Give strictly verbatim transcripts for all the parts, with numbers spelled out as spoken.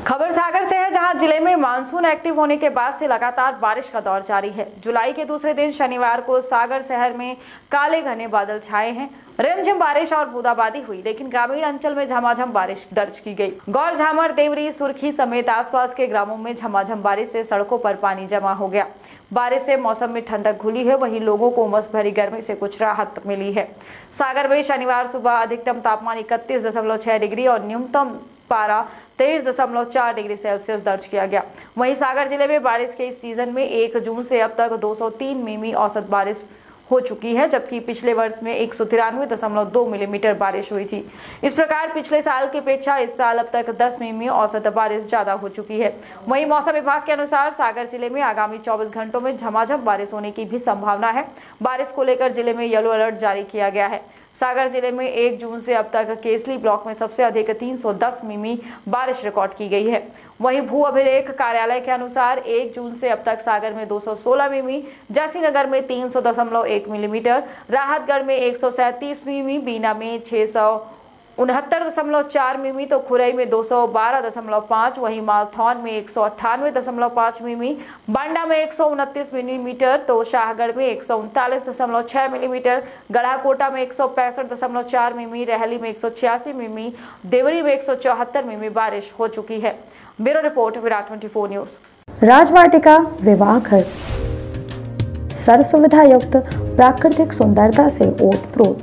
खबर सागर से है, जहां जिले में मानसून एक्टिव होने के बाद से लगातार बारिश का दौर जारी है। जुलाई के दूसरे दिन शनिवार को सागर शहर में काले घने बादल छाए हैं। रिमझिम बारिश और बूंदाबांदी हुई, लेकिन ग्रामीण अंचल में झमाझम बारिश दर्ज की गई। गौर झामर, देवरी, सुर्खी समेत आसपास के ग्रामों में झमाझम बारिश से सड़कों पर पानी जमा हो गया। बारिश से मौसम में ठंडक घुली है, वहीं लोगों को उमस भरी गर्मी से कुछ राहत मिली है। सागर में शनिवार सुबह अधिकतम तापमान इकतीस दशमलव छह डिग्री और न्यूनतम पारा तेईस दशमलव चार डिग्री सेल्सियस दर्ज किया गया। वहीं सागर जिले में बारिश के इस सीजन में एक जून से अब तक दो सौ तीन मिमी औसत बारिश हो चुकी है, जबकि पिछले वर्ष में एक सौ तिरानवे दशमलव दो मिलीमीटर बारिश हुई थी। इस प्रकार पिछले साल की अपेक्षा इस साल अब तक दस मिमी औसत बारिश ज्यादा हो चुकी है। वहीं मौसम विभाग के अनुसार सागर जिले में आगामी चौबीस घंटों में झमाझम बारिश होने की भी संभावना है। बारिश को लेकर जिले में येलो अलर्ट जारी किया गया है। सागर जिले में एक जून से अब तक केसली ब्लॉक में सबसे अधिक तीन सौ दस मिमी बारिश रिकॉर्ड की गई है। वहीं भू अभिलेख कार्यालय के अनुसार एक जून से अब तक सागर में दो सौ सोलह मिमी, जयसिंहनगर में तीन सौ दशमलव एक मिलीमीटर, राहतगढ़ में एक सौ सैंतीस मिमी, बीना में छह सौ उनहत्तर दशमलव चार मिमी, तो खुरई में दो सौ बारह दशमलव पाँच, वहीं मालथौन में एक सौ अट्ठानवे दशमलव पाँच मिमी, बांडा में एक सौ उनतीस मिलीमीटर, तो शाहगढ़ में एक सौ उनतालीस दशमलव छह मिलीमीटर, गढ़ाकोटा में एक सौ पैंसठ दशमलव चार मिमी, रहली में एक सौ छियासी मिमी, देवरी में एक सौ चौहत्तर मिमी बारिश हो चुकी है। ब्यूरो रिपोर्ट, विराट चौबीस न्यूज। राजवाटिका विवाह घर सर्व सुविधा युक्त प्राकृतिक सुंदरता से ओतप्रोत।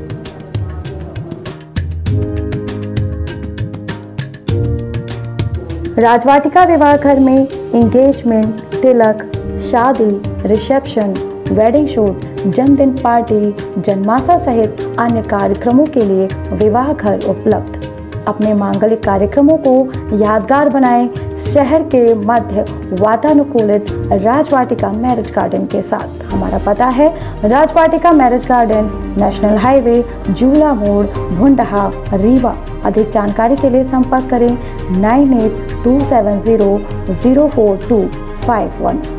राजवाटिका विवाह घर में एंगेजमेंट, तिलक, शादी, रिसेप्शन, वेडिंग शूट, जन्मदिन पार्टी, जन्माशा सहित अन्य कार्यक्रमों के लिए विवाह घर उपलब्ध। अपने मांगलिक कार्यक्रमों को यादगार बनाएं शहर के मध्य वातानुकूलित राजवाटिका मैरिज गार्डन के साथ। हमारा पता है Rajwatika marriage garden, national highway, Jula मोड़, भुंडहा, रीवा। अधिक जानकारी के लिए संपर्क करें nine eight two seven zero zero four two five one.